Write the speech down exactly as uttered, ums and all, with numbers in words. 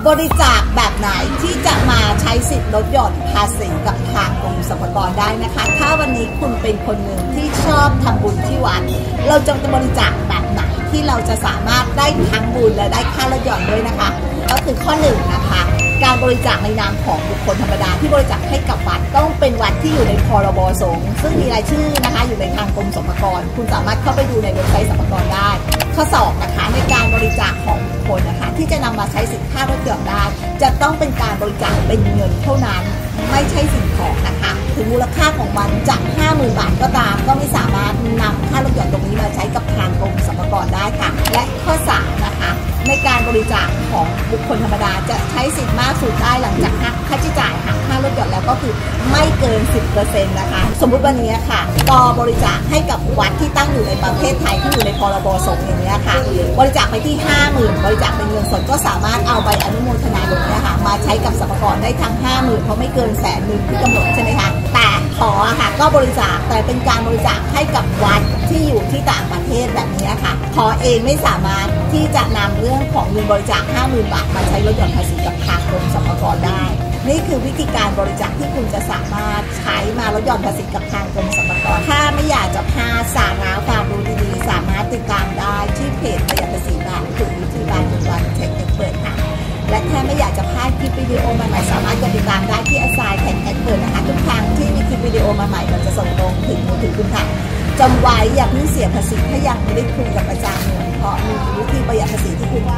บริจาคแบบไหนที่จะมาใช้สิทธิ์ลดหย่อนภาษีกับทางกรมสรรพากรได้นะคะถ้าวันนี้คุณเป็นคนหนึ่งที่ชอบทำบุญที่วัดเราจะบริจาคแบบไหนที่เราจะสามารถได้ทั้งบุญและได้ค่าลดหย่อนด้วยนะคะก็คือข้อหนึ่งนะคะการบริจาคในนามของบุคคลธรรมดาที่บริจาคให้กับวัดต้องเป็นวัดที่อยู่ในพรบสงฆ์ซึ่งมีรายชื่อนะคะอยู่ในทางกรมสรรพากรคุณสามารถเข้าไปดูในเว็บไซต์สรรพากรได้ข้อสองนะคะในการบริจาคของบุคคลนะคะที่จะนำมาใช้สิทธิค่าลดหย่อนได้จะต้องเป็นการบริจาคเป็นเงินเท่านั้นไม่ใช่สิ่งของนะคะถึงมูลค่าของมันจาก ห้าหมื่น บาทก็ตามก็ไม่สามารถนำค่าลดหย่อนตรงนี้มาใช้กับทางกรมสรรพากรได้ค่ะและข้อสามนะคะในการบริจาคของบุคคลธรรมดาจะใช้สิทธิ์มากสุดได้หลังจากหักค่าใช้จ่ายหักค่าลดหย่อนแล้วก็คือไม่เกิน สิบเปอร์เซ็นต์ นะคะสมมุติวันนี้ค่ะกบริจาคให้กับวัดที่ตั้งอยู่ในประเทศไทยที่อยู่ในพรบสงฆ์อย่างนี้ค่ะบริจาคไปที่ ห้าหมื่น บริจาคเป็นเงินสดก็สามารถเอาใบอนุโมทนาบุญเนี่ยค่ะมาใช้กับสรรพากรได้ทั้ง ห้าหมื่น เพราะไม่เกินแสนหนึ่งที่กำหนดใช่ไหมคะแต่ขอค่ะก็บริจาคแต่เป็นการบริจาคให้กับวัดที่อยู่ที่ต่างประเทศแบบนี้ค่ะขอเองไม่สามารถที่จะนำเรื่องของเงินบริจาค ห้าหมื่น บาทมาใช้ลดหย่อนภาษีกับทางกรมสรรพากรได้นี่คือวิธีการบริจาคที่คุณจะสามารถใช้มาลดหย่อนภาษีกับทางกรมสรรพากรถ้าไม่อยากจะพลาดสาระความรู้ดีๆสามารถติดตามได้ที่เพจประหยัดภาษีแบบถูกวิธีการหนึ่งวันเทคเอ็กเปิดค่ะและถ้าไม่อยากจะพลาดคลิปวิดีโอใหม่ๆสามารถกดติดตามได้ที่แอสไซน์แท็กแอดเปิดนะคะทุกครั้งที่มีคลิปวิดีโอมาใหม่มันจะส่งตรงถึงมือถือคุณค่ะจำไว้อย่าเพิ่งเสียภาษีถ้ายังไม่ได้คุยกับอาจารย์เงินเพราะมีวิธีประหยัดภาษีที่คุณ